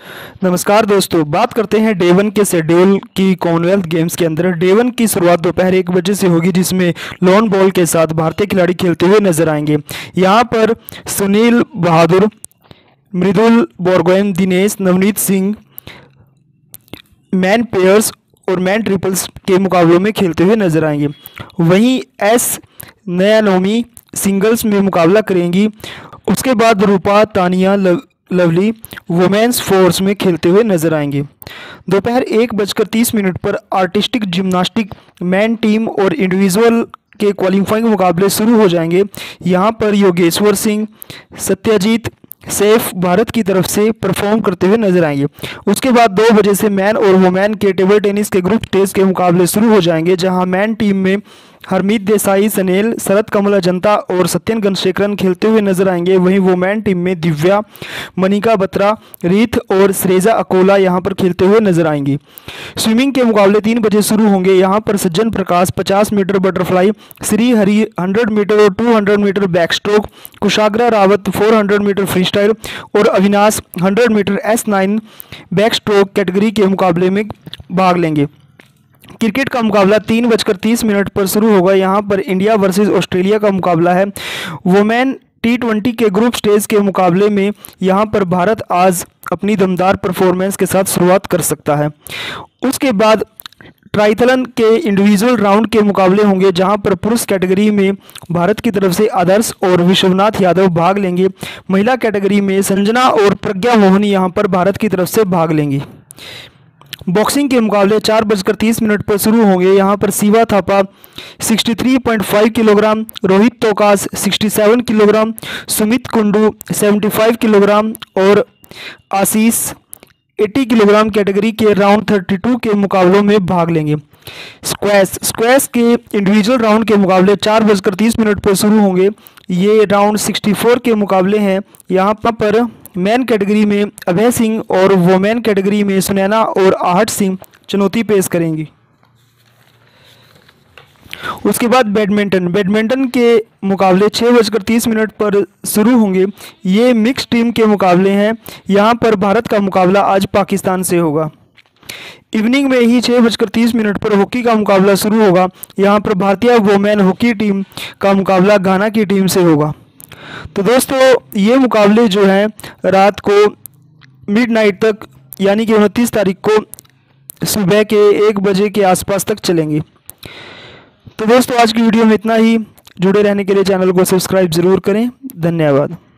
नमस्कार दोस्तों, बात करते हैं डे वन के शेड्यूल की। कॉमनवेल्थ गेम्स के अंदर डे वन की शुरुआत दोपहर 1 बजे से होगी, जिसमें लॉन बॉल के साथ भारतीय खिलाड़ी खेलते हुए नजर आएंगे। यहां पर सुनील बहादुर, मृदुल बोरगोहेन, दिनेश, नवनीत सिंह मैन पेयर्स और मैन ट्रिपल्स के मुकाबलों में खेलते हुए नजर आएंगे। वहीं एस नयानोमी सिंगल्स में मुकाबला करेंगी। उसके बाद रूपा, तानिया, लवली वुमेन्स फोर्स में खेलते हुए नजर आएंगे। दोपहर 1:30 पर आर्टिस्टिक जिम्नास्टिक मैन टीम और इंडिविजुअल के क्वालिफाइंग मुकाबले शुरू हो जाएंगे। यहां पर योगेश्वर सिंह, सत्यजीत सैफ भारत की तरफ से परफॉर्म करते हुए नजर आएंगे। उसके बाद 2 बजे से मैन और वुमेन के टेबल टेनिस के ग्रुप स्टेज के मुकाबले शुरू हो जाएंगे, जहां मैन टीम में हरमीत देसाई, सनेल, शरद कमल अजंता और सत्यन गुणशेखरन खेलते हुए नजर आएंगे। वहीं वुमेन टीम में दिव्या, मनिका बत्रा, रीत और श्रेजा अकोला यहां पर खेलते हुए नजर आएंगी। स्विमिंग के मुकाबले 3 बजे शुरू होंगे। यहां पर Sajjan Prakash 50 metre butterfly, Shri Hari 100 metre और 200 metre backstroke, Kushagra Rawat 400 metre freestyle और Avinash 100 metre S9 backstroke category के मुकाबले में भाग लेंगे। क्रिकेट का मुकाबला 3:30 पर शुरू होगा। यहां पर इंडिया वर्सेस ऑस्ट्रेलिया का मुकाबला है। वुमेन T20 के ग्रुप स्टेज के मुकाबले में यहां पर भारत आज अपनी दमदार परफॉर्मेंस के साथ शुरुआत कर सकता है। उसके बाद ट्राइथलन के इंडिविजुअल राउंड के मुकाबले होंगे, जहां पर पुरुष कैटेगरी में भारत की तरफ से आदर्श और विश्वनाथ यादव भाग लेंगे। महिला कैटेगरी में संजना और प्रज्ञा मोहन यहां पर भारत की तरफ से भाग लेंगी। बॉक्सिंग के मुकाबले 4:30 पर शुरू होंगे। यहां पर Shiva Thapa 63.5 kilogram, Rohit Tokas 67 kilogram, Sumit Kundu 75 kilogram और आशीष 80 किलोग्राम कैटेगरी के राउंड 32 के मुकाबलों में भाग लेंगे। स्क्वैश के इंडिविजुअल राउंड के मुकाबले 4:30 पर शुरू होंगे। ये राउंड 64 के मुकाबले हैं। यहाँ पर मैन कैटेगरी में अभय सिंह और वुमेन कैटेगरी में सुनैना और आहट सिंह चुनौती पेश करेंगी। उसके बाद बैडमिंटन के मुकाबले 6:30 पर शुरू होंगे। ये मिक्स टीम के मुकाबले हैं। यहाँ पर भारत का मुकाबला आज पाकिस्तान से होगा। इवनिंग में ही 6:30 पर हॉकी का मुकाबला शुरू होगा। यहाँ पर भारतीय वुमेन हॉकी टीम का मुकाबला घाना की टीम से होगा। तो दोस्तों, ये मुकाबले जो हैं रात को मिडनाइट तक, यानी कि 29 तारीख को सुबह के 1 बजे के आसपास तक चलेंगे। तो दोस्तों, आज की वीडियो में इतना ही। जुड़े रहने के लिए चैनल को सब्सक्राइब ज़रूर करें। धन्यवाद।